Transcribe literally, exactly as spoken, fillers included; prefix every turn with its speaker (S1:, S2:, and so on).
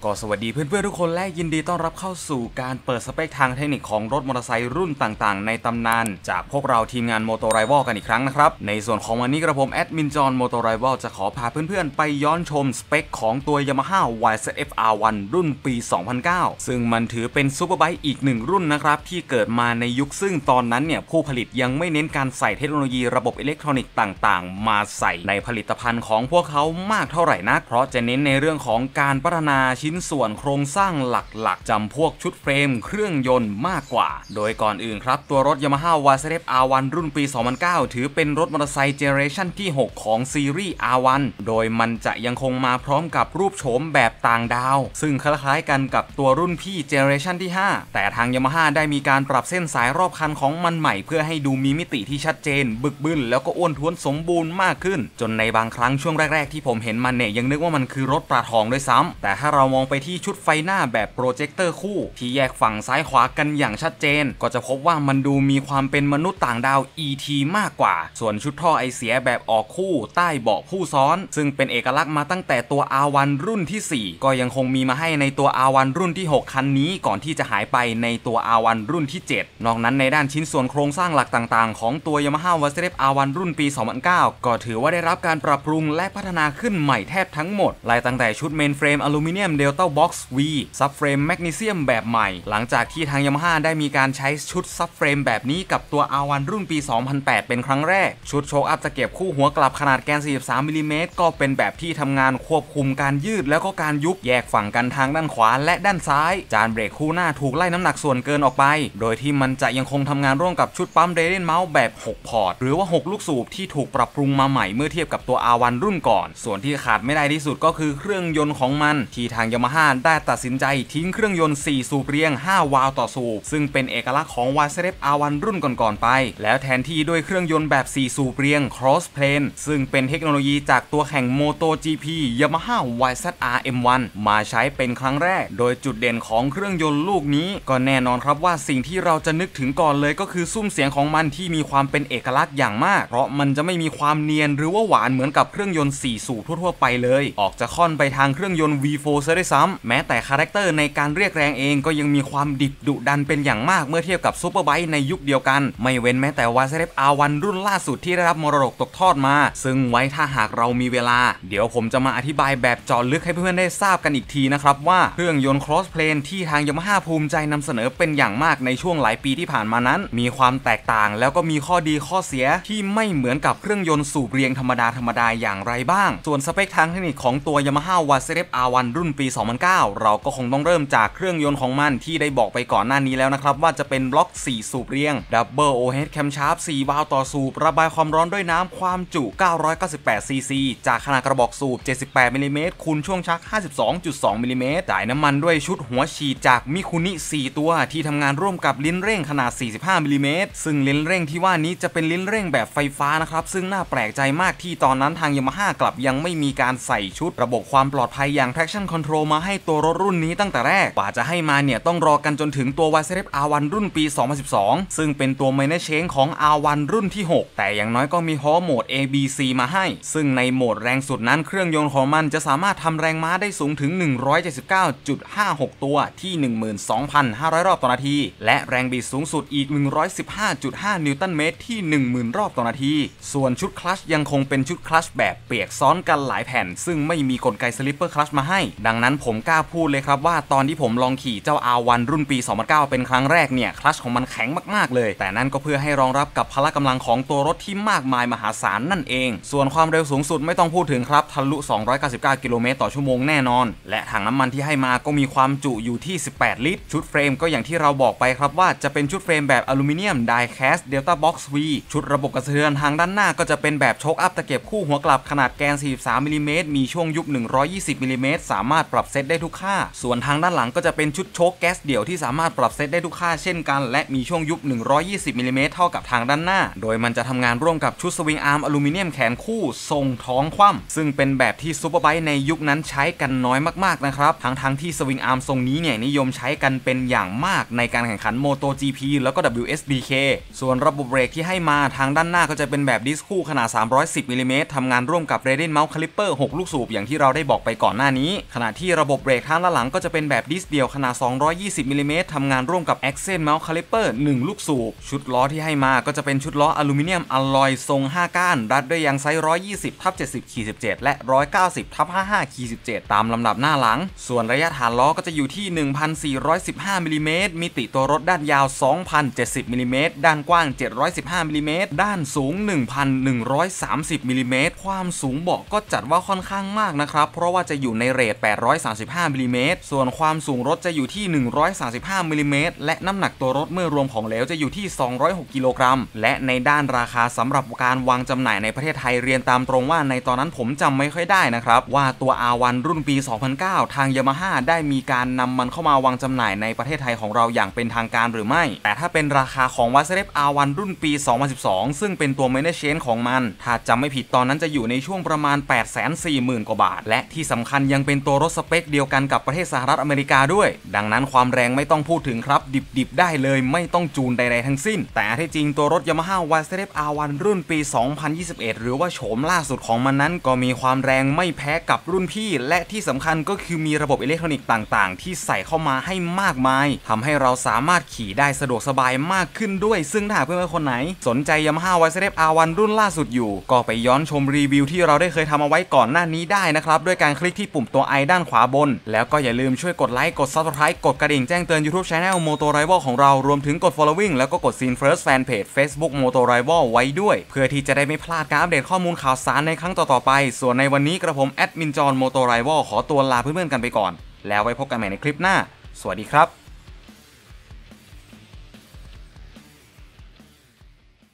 S1: ก็สวัสดีเพื่อนๆทุกคนและยินดีต้อนรับเข้าสู่การเปิดสเปคทางเทคนิคของรถมอเตอร์ไซค์รุ่นต่างๆในตำนานจากพวกเราทีมงาน Moto Rival กันอีกครั้งนะครับในส่วนของวันนี้กระผมแอดมินจอห์น Moto Rival จะขอพาเพื่อนๆไปย้อนชมสเปคของตัว Yamaha วาย ซี เอฟ อาร์ วัน รุ่นปี สองพันเก้า ซึ่งมันถือเป็นซูเปอร์ไบค์อีกหนึ่งรุ่นนะครับที่เกิดมาในยุคซึ่งตอนนั้นเนี่ยผู้ผลิตยังไม่เน้นการใส่เทคโนโลยีระบบอิเล็กทรอนิกส์ต่างๆมาใส่ในผลิตภัณฑ์ของพวกเขามากเท่าไหร่นักเพราะจะเน้นในเรื่องของการพัฒนาชิ้นส่วนโครงสร้างหลักๆจำพวกชุดเฟรมเครื่องยนต์มากกว่าโดยก่อนอื่นครับตัวรถ Yamaha วาย ซี เอฟ อาร์ วัน รุ่นปี สองพันเก้า ถือเป็นรถมอเตอร์ไซค์เจเนอเรชันที่ หก ของซีรีส์ อาร์ วัน โดยมันจะยังคงมาพร้อมกับรูปโฉมแบบต่างดาวซึ่งคล้ายๆกันกับตัวรุ่นพี่เจเนอเรชันที่ ห้า แต่ทาง Yamaha ได้มีการปรับเส้นสายรอบคันของมันใหม่เพื่อให้ดูมีมิติที่ชัดเจนบึกบึนแล้วก็อ้วนท้วนสมบูรณ์มากขึ้นจนในบางครั้งช่วงแรกๆที่ผมเห็นมันเนี่ยยังนึกว่ามันคือรถปลาทองด้วยซ้ำแต่ถ้าเรามองไปที่ชุดไฟหน้าแบบโปรเจคเตอร์คู่ที่แยกฝั่งซ้ายขวากันอย่างชัดเจนก็จะพบว่ามันดูมีความเป็นมนุษย์ต่างดาว อี ที มากกว่าส่วนชุดท่อไอเสียแบบออกคู่ใต้เบาะผู้ซ้อนซึ่งเป็นเอกลักษณ์มาตั้งแต่ตัว อาร์ วัน รุ่นที่ สี่ ก็ยังคงมีมาให้ในตัว อาร์ วัน รุ่นที่ หก คันนี้ก่อนที่จะหายไปในตัว อาร์ วัน รุ่นที่ เจ็ด นอกนั้นในด้านชิ้นส่วนโครงสร้างหลักต่างๆของตัว Yamaha วาย ซี เอฟ อาร์ วัน รุ่นปี สองพันเก้า ก็ถือว่าได้รับการปรับปรุงและพัฒนาขึ้นใหม่แทบทั้งหมดไล่ตั้งแต่ชุดเมนเฟรมอลูมิเนียมเดลต้าบ็อกซ์ V ซับเฟรมแมกนีเซียมแบบใหม่หลังจากที่ทาง Yamaha ได้มีการใช้ชุดซับเฟรมแบบนี้กับตัว อาร์ วัน รุ่นปี สองพันแปด เป็นครั้งแรกชุดโชคอัพตะเกียบคู่หัวกลับขนาดแกน สี่สิบสาม มิลลิเมตรก็เป็นแบบที่ทำงานควบคุมการยืดแล้วก็การยุบแยกฝั่งกันทางด้านขวาและด้านซ้ายจานเบรกคู่หน้าถูกไล่น้ำหนักส่วนเกินออกไปโดยที่มันจะยังคงทำงานร่วมกับชุดปั๊มเรเดนเมาส์แบบ หก พอร์ตหรือว่า หก ลูกสูบที่ถูกปรับปรุงมาใหม่เมื่อเทียบกับตัว อาร์ วัน รุ่นก่อนส่วนที่ขาดไม่ได้ที่สุดก็คือเครื่องยนต์ของมันที่ทาง Yamaha ได้ตัดสินใจทิ้งเครื่องยนต์ สี่ สูบเรียง ห้า วาล์วต่อสูบซึ่งเป็นเอกลักษณ์ของ วาย ซี เอฟ อาร์ วัน รุ่นก่อนๆไปแล้วแทนที่ด้วยเครื่องยนต์แบบ สี่ สูบเรียง Cross Plane ซึ่งเป็นเทคโนโลยีจากตัวแข่ง MotoGP Yamaha วาย ซี อาร์ เอ็ม วัน มาใช้เป็นครั้งแรกโดยจุดเด่นของเครื่องยนต์ลูกนี้ก็แน่นอนครับว่าสิ่งที่เราจะนึกถึงก่อนเลยก็คือซุ้มเสียงของมันที่มีความเป็นเอกลักษณ์อย่างมากเพราะมันจะไม่มีความเนียนหรือว่าหวานเหมือนกับเครื่องยนต์ สี่ สูบทั่วๆไปเลยออกจะค่อนไปทางเครื่องยนต์ วี โฟร์ ซะด้วยซ้ำแม้แต่คาแรคเตอร์ในการเรียกแรงเองก็ยังมีความดิบดุดันเป็นอย่างมากเมื่อเทียบกับซูเปอร์ไบค์ในยุคเดียวกันไม่เว้นแม้แต่ วาย ซี เอฟ อาร์ วัน รุ่นล่าสุดที่ได้รับมรดกตกทอดมาซึ่งไว้ถ้าหากเรามีเวลาเดี๋ยวผมจะมาอธิบายแบบเจาะลึกให้เพื่อนๆได้ทราบกันอีกทีนะครับว่าเครื่องยนต์ Cross Plane ที่ทาง Yamaha ภูมิใจนำเสนอเป็นอย่างมากในช่วงหลายปีที่ผ่านมานั้นมีความแตกต่างแล้วก็มีข้อดีข้อเสียที่ไม่เหมือนกับเครื่องยนต์สูบเรียงธรรมดาธรรมดาอย่างไรบ้างส่วนสเปคทางเทคนิคของตัว Yamaha วาย ซี เอฟ อาร์ วัน รุ่นปี สองพันเก้า เราก็คงต้องเริ่มจากเครื่องยนต์ของมันที่ได้บอกไปก่อนหน้านี้แล้วนะครับว่าจะเป็นบล็อก สี่ สูบเรียง Double Overhead Camshaft สี่ วาล์วต่อสูบระบายความร้อนด้วยน้ำความจุ เก้าร้อยเก้าสิบแปด ซี ซี จากขนาดกระบอกสูบ เจ็ดสิบแปด มิลลิเมตร คูณช่วงชัก ห้าสิบสองจุดสอง มิลลิเมตร จ่ายน้ำมันด้วยชุดหัวฉีดจากมิคุนิ สี่ ตัวที่ทำงานร่วมกับลิ้นเร่งขนาด สี่สิบห้า มิลลิเมตร ซึ่งลิ้นเร่งที่ว่านี้จะเป็นลิ้นเร่งแบบไฟฟ้านะครับซึ่งน่าแปลกใจมากที่ตอนนั้นทาง Yamaha กลับยังไม่มีการใส่ชุดระบบความปลอดภัยอย่าง traction control มาให้ตัวรถรุ่นนี้ตั้งแต่แรกกว่าจะให้มาเนี่ยต้องรอกันจนถึงตัว วาย ซี เอฟ อาร์ วัน รุ่นปี สองพันสิบสอง ซึ่งเป็นตัว Minor Change ของ อาร์ วัน รุ่นที่ หก แต่อย่างน้อยก็มี Horse Mode เอ บี ซี มาให้ซึ่งในโหมดแรงสุดนั้นเครื่องยนต์ของมันจะสามารถทำแรงม้าได้สูงถึง หนึ่งร้อยเจ็ดสิบเก้าจุดห้าหก ตัวที่ หนึ่งหมื่นสองพันห้าร้อย รอบต่อนาทีและแรงบิดสูงสุดอีก หนึ่งร้อยสิบห้าจุดห้า นิวตันเมตรที่ หนึ่งหมื่น รอบต่อนาทีส่วนชุดคลัตช์ยังคงเป็นชุดคลัตช์แบบเปียกซ้อนกันหลายแผ่นซึ่งไม่มีกลไกสลิปเปอร์คลัตช์มาให้ดังนั้นผมกล้าพูดเลยครับว่าตอนที่ผมลองขี่เจ้า อาร์ วัน รุ่นปี สองพันเก้า เป็นครั้งแรกเนี่ยคลัตช์ของมันแข็งมากๆเลยแต่นั่นก็เพื่อให้รองรับกับพละกำลังของตัวรถที่มากมายมหาศาลนั่นเองส่วนความเร็วสูงสุดไม่ต้องพูดถึงครับทะลุสองร้อยเก้าสิบเก้ากิโลเมตรต่อชั่วโมงแน่นอนและถังน้ำมันที่ให้มาก็มีความจุอยู่ที่สิบแปดลิตรชุดเฟรมก็อย่างที่เราบอกไปครับว่าจะเป็นชุดเฟรมแบบอลูมิเนียมไดแคสเดลต้าบ็อกซ์ V ชุดระบบกระเทือนทางด้านหน้าก็จะเป็นแบบโชคอัพตะเกียบคู่หัวกลับขนาดแกน สี่สิบสาม มิลลิเมตรมีช่วงยุบ หนึ่งร้อยยี่สิบ มิลลิเมตรสามารถปรับเซตได้ทุกค่าส่วนทางด้านหลังก็จะเป็นชุดโชคแก๊สเดี่ยวที่สามารถปรับเซตได้ทุกค่าเช่นกันและมีช่วงยุบ หนึ่งร้อยยี่สิบ มิลลิเมตรเท่ากับทางด้านหน้าโดยมันจะทำงานร่วมกับชุดสวิงอาร์มอลูมิเนียมแขนคู่ทรงท้องคว่ำซึ่งเป็นแบบที่ซูเปอร์ไบค์ในยุคนั้นใช้กันน้อยมากๆนะครับทั้งทั้งที่สวิงอาร์มทรงนี้เนี่ยนิยมใช้กันเป็นอย่างมากในการแข่งขัน MotoGP แล้วก็ ดับเบิลยู เอส บี เค ส่วนระบบเบรกที่ให้มาทางด้านหน้าก็จะเป็นแบบดิสคู่ขนาดสามร้อยสิบมิลลิเมตรทำงานร่วมกับเรเดนเมาส์คาลิปเปอร์หกลูกสูบอย่างที่เราได้บอกไปก่อนหน้านี้ขณะที่ระบบเบรกท้ายและหลังก็จะเป็นแบบดิสเดียวขนาดสองร้อยยี่สิบมิลลิเมตรทำงานร่วมกับ Accent Mount Caliper หนึ่งลูกสูบชุดล้อที่ให้มาก็จะเป็นชุดล้ออลูมิเนียมอลลอยทรงห้าก้านรัดด้วยยางไซส์ หนึ่งร้อยยี่สิบ ทับ เจ็ดสิบ สิบเจ็ด และ หนึ่งร้อยเก้าสิบ ทับ ห้าสิบห้า สิบเจ็ด ตามลำดับหน้าหลังส่วนระยะฐานล้อก็จะอยู่ที่ หนึ่งพันสี่ร้อยสิบห้ามิลลิเมตรมิติตัวรถด้านยาว สองพันเจ็ดสิบมิลลิเมตรด้านกว้างเจ็ดร้อยสิบห้ามิลลิเมตรด้านสูง หนึ่งพันหนึ่งร้อยสามสิบมิลลิเมตรความสูงเบาะก็จัดว่าค่อนข้างมากนะครับเพราะว่าจะอยู่ในเรทแปดร้อยสามสิบห้ามิลลิเมตรส่วนความสูงรถจะอยู่ที่หนึ่งร้อยสามสิบห้ามิลลิเมตรและน้ำหนักตัวรถเมื่อรวมของเหลวจะอยู่ที่สองร้อยหกกิโลกรัมและในด้านราคาสำหรับการวางจำหน่ายในประเทศไทยเรียนตามตรงว่าในตอนนั้นผมจำไม่ค่อยได้นะครับว่าตัว อาร์ วัน รุ่นปี สองพันเก้า ทาง Yamaha ได้มีการนำมันเข้ามาวางจำหน่ายในประเทศไทยของเราอย่างเป็นทางการหรือไม่แต่ถ้าเป็นราคาของ วา เอส เอฟ อาร์ วัน รุ่นปี สองพันสิบสอง ซึ่งเป็นตัว Main Change ของมันถ้าจำไม่ผิดตอนนั้นจะอยู่ในช่วงประมาณ แปดแสนสี่หมื่น กว่าบาทและที่สำคัญยังเป็นตัวรถสเปคเดียวกันกับประเทศสหรัฐอเมริกาด้วยดังนั้นความแรงไม่ต้องพูดถึงครับดิบๆได้เลยไม่ต้องจูนใดๆทั้งสิ้นแต่ที่จริงตัวรถ Yamaha วา เอส เอฟ อาร์ วัน รุ่นปี สองพันยี่สิบเอ็ด หรือว่าโฉมล่าสุดของมันนั้นก็มีความแรงไม่แพ้กับรุ่นพี่และที่สำคัญก็คือมีระบบอิเล็กทรอนิกส์ต่างๆที่ใส่เข้ามาให้มากมายทำให้เราสามารถขี่ได้สะดวกสบายมากขึ้นด้วยซึ่งถ้าเพื่อนๆคนไหนสนใจ Yamaha วา เอส เอฟ อาร์ วัน รุ่นล่าสุดอยู่ก็ไปย้อนชมรีวิวที่เราได้เคยทำเอาไว้ก่อนหน้านี้ได้นะครับด้วยการคลิกที่ปุ่มตัว ไอ ด้านขวาบนแล้วก็อย่าลืมช่วยกดไลค์กด Subscribe กดกระดิ่งแจ้งเตือน YouTube Channel Moto Rival ของเรารวมถึงกด Following แล้วก็กด Scene First Fanpage Facebook Moto Rival ไว้ด้วยเพื่อที่จะได้ไม่พลาดการอัปเดตข้อมูลข่าวสารในครั้งต่อๆไปส่วนในวันนี้กระผมแอดมินจอห์น Moto Rival ขอตัวลาเพื่อนๆกันไปก่อนแล้วไว้พบกันใหม่ในคลิปหน้าสวัสดีครับ